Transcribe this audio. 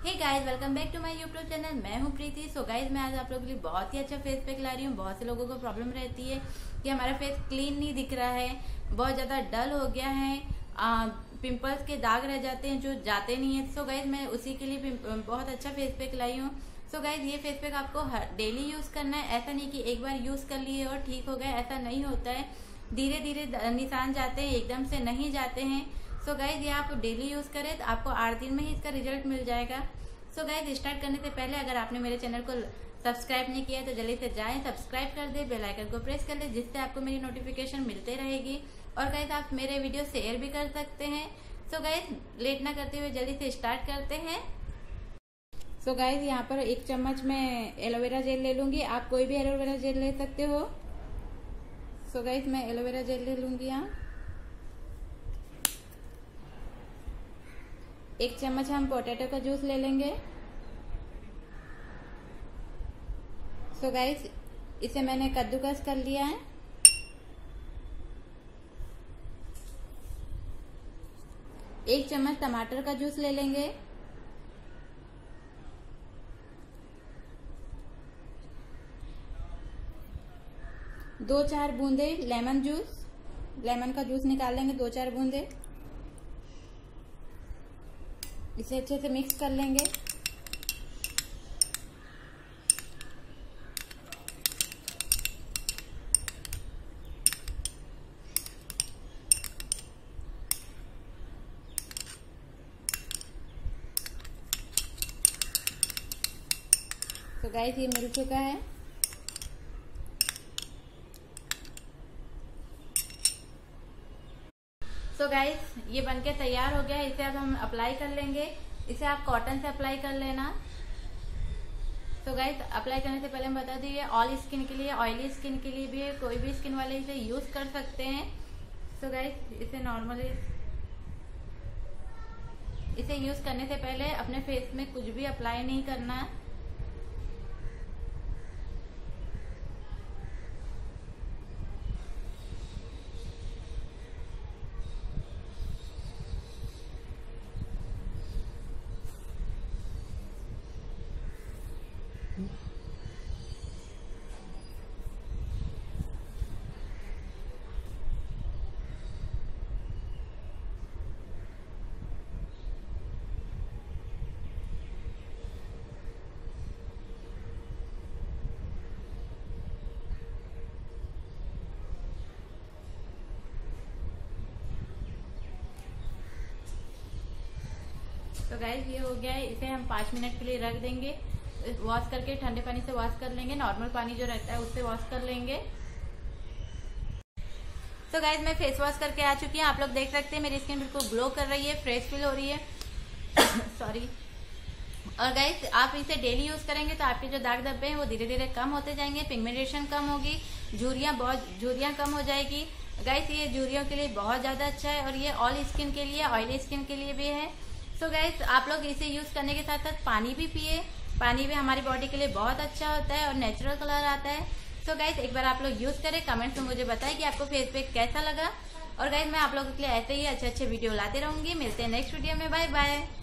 Hey guys, welcome back to my YouTube channel. मैं हूं प्रीति। So guys, मैं आज आप लोगों के लिए बहुत ही अच्छा फेस पैक ला रही हूं। बहुत से लोगों को प्रॉब्लम रहती है कि हमारा फेस क्लीन नहीं दिख रहा है, बहुत ज्यादा डल हो गया है, पिंपल्स के दाग रह जाते हैं जो जाते नहीं है। सो गाइस, मैं उसी के लिए बहुत अच्छा फेस पैक लाई हूँ। सो गाइस, ये फेस पैक आपको डेली यूज करना है। ऐसा नहीं कि एक बार यूज कर लिए और ठीक हो गया, ऐसा नहीं होता है। धीरे धीरे निशान जाते हैं, एकदम से नहीं जाते हैं। सो गाइज, ये आप डेली यूज करें तो आपको 8 दिन में ही इसका रिजल्ट मिल जाएगा। सो गाइज, स्टार्ट करने से पहले अगर आपने मेरे चैनल को सब्सक्राइब नहीं किया है तो जल्दी से जाएं, सब्सक्राइब कर दे, बेल आइकन को प्रेस कर ले, जिससे आपको मेरी नोटिफिकेशन मिलते रहेगी। और गाइज, आप मेरे वीडियो शेयर भी कर सकते हैं। सो गाइज, लेट ना करते हुए जल्दी से स्टार्ट करते हैं। सो गाइज, यहाँ पर 1 चम्मच मैं एलोवेरा जेल ले लूंगी। आप कोई भी एलोवेरा जेल ले सकते हो। सो गाइज, मैं एलोवेरा जेल ले लूंगी। यहाँ 1 चम्मच हम पोटैटो का जूस ले लेंगे। सो गाइस, इसे मैंने कद्दूकस कर लिया है। एक चम्मच टमाटर का जूस ले लेंगे। दो 4 बूंदे लेमन जूस, लेमन का जूस निकाल लेंगे 2-4 बूंदे। इसे अच्छे से मिक्स कर लेंगे। तो गाइस, ये मिल चुका है। तो गाइस, ये बनके तैयार हो गया है। इसे अब हम अप्लाई कर लेंगे। इसे आप कॉटन से अप्लाई कर लेना। तो गाइस, अप्लाई करने से पहले हम बता दें, ये ऑल स्किन के लिए, ऑयली स्किन के लिए भी है। कोई भी स्किन वाले इसे यूज कर सकते हैं। तो गाइस, इसे नॉर्मली इसे यूज करने से पहले अपने फेस में कुछ भी अप्लाई नहीं करना। तो गाइस, ये हो गया है। इसे हम 5 मिनट के लिए रख देंगे। वॉश करके ठंडे पानी से वॉश कर लेंगे। नॉर्मल पानी जो रहता है उससे वॉश कर लेंगे। तो गाइस, मैं फेस वॉश करके आ चुकी हूँ। आप लोग देख सकते हैं मेरी स्किन बिल्कुल ग्लो कर रही है, फ्रेश फील हो रही है। सॉरी। और गाइस, आप इसे डेली यूज करेंगे तो आपके जो दाग धब्बे हैं वो धीरे धीरे कम होते जाएंगे, पिगमेंटेशन कम होगी, झुर्रियां कम हो जाएगी। गाइस, ये झुर्रियों के लिए बहुत ज्यादा अच्छा है और ये ऑल स्किन के लिए, ऑयली स्किन के लिए भी है। सो गाइस, आप लोग इसे यूज करने के साथ साथ पानी भी पिए। पानी भी हमारी बॉडी के लिए बहुत अच्छा होता है और नेचुरल कलर आता है। सो गाइस, एक बार आप लोग यूज करें, कमेंट्स में मुझे बताएं कि आपको फेस पैक कैसा लगा। और गाइस, मैं आप लोगों के लिए ऐसे ही अच्छे अच्छे वीडियो लाते रहूंगी। मिलते हैं नेक्स्ट वीडियो में। Bye bye.